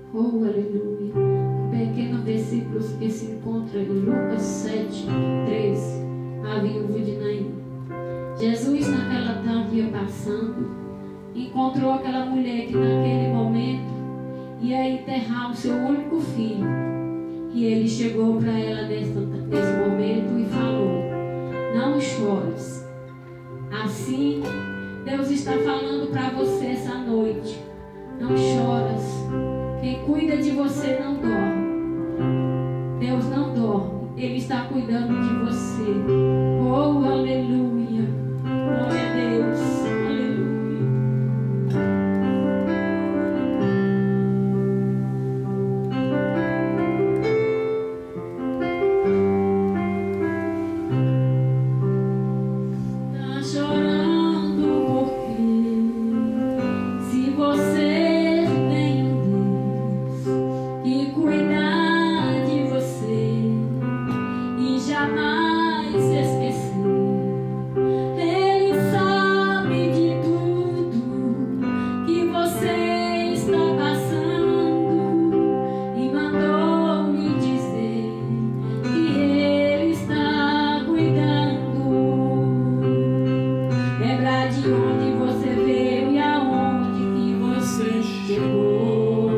Oh, aleluia. Um pequeno versículo que se encontra em Lucas 7, 13. A viúva de Naim. Jesus, naquela tarde, ia passando, encontrou aquela mulher que naquele momento ia enterrar o seu único filho. E ele chegou para ela nesse momento e falou: não chores. Assim, Deus está falando para você essa noite: não choras. Quem cuida de você não dorme. Deus não dorme. Ele está cuidando de você. Oh, aleluia. Glória a Deus. Aleluia. Tá chorando porque se você tem um Deus que cuida de você e jamais esquecer. Ele sabe de tudo que você está passando e mandou me dizer que Ele está cuidando. Lembra de onde você veio e aonde que você chegou.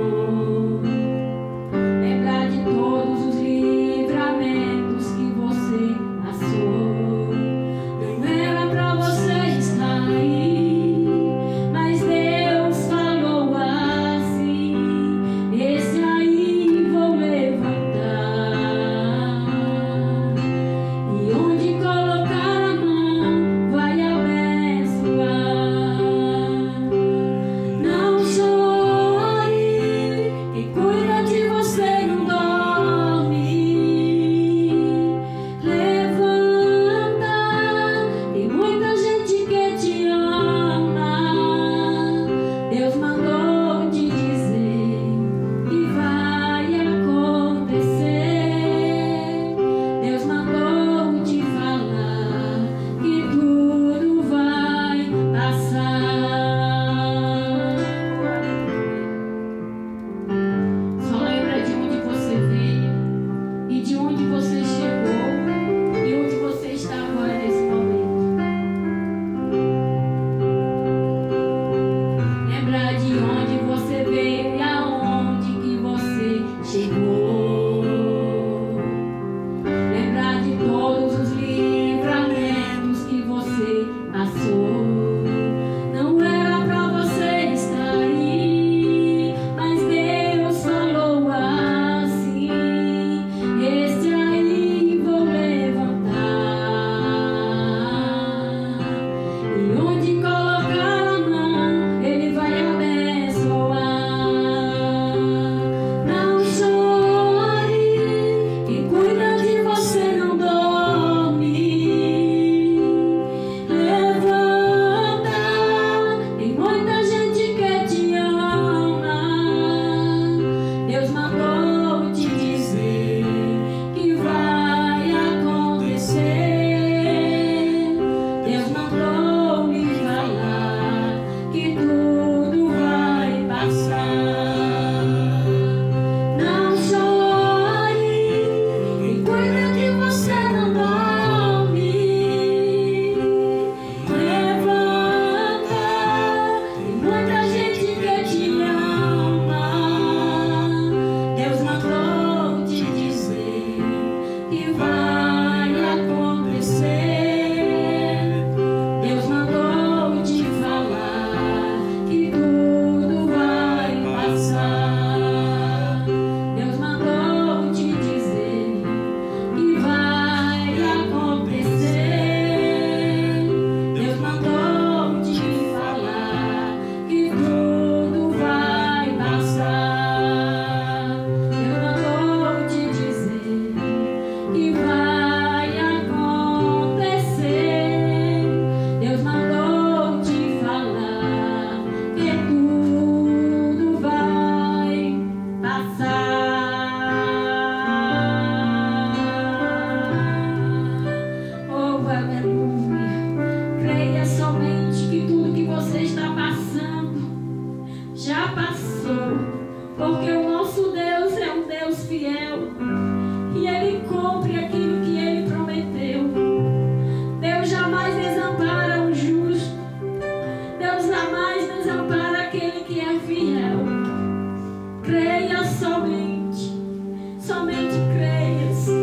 Lembra de todos os livramentos que você passou. Não era pra você estar aí, mas Deus falou assim: esse aí vou levantar. E onde colocar a mão vai abençoar. Não chore, quem cuida de você não dorme. Levanta, tem muita gente que te ama. Deus mandou te dizer que vai acontecer. Deus mandou te falar que tudo vai passar. Só lembra de onde você veio e de onde você chegou e onde você está agora nesse momento. Lembra de onde você veio e aonde que você chegou. Lembra de todos os livramentos que você passou. Não era pra você estar aí, mas Deus falou assim: esse aí vou levantar. E onde colocar a mão, Ele vai abençoar. Não chore, quem cuida de você não dorme. Levanta, tem muita gente que te ama. Deus mandou te dizer que vai acontecer. Deus mandou me falar que tudo vai passar. Não chore, quem cuida de você não dorme. Levanta, tem muita gente que te ama. Deus mandou te dizer que vai acontecer. Deus mandou te falar que tudo vai passar. Deus mandou te dizer que vai acontecer. Deus mandou te falar que tudo vai passar. Deus mandou te dizer que vai acontecer. Deus mandou te falar que tudo vai passar. Oh, aleluia. Creia somente que tudo que você está passando já passou, porque o nosso fiel. Creia somente, somente creias.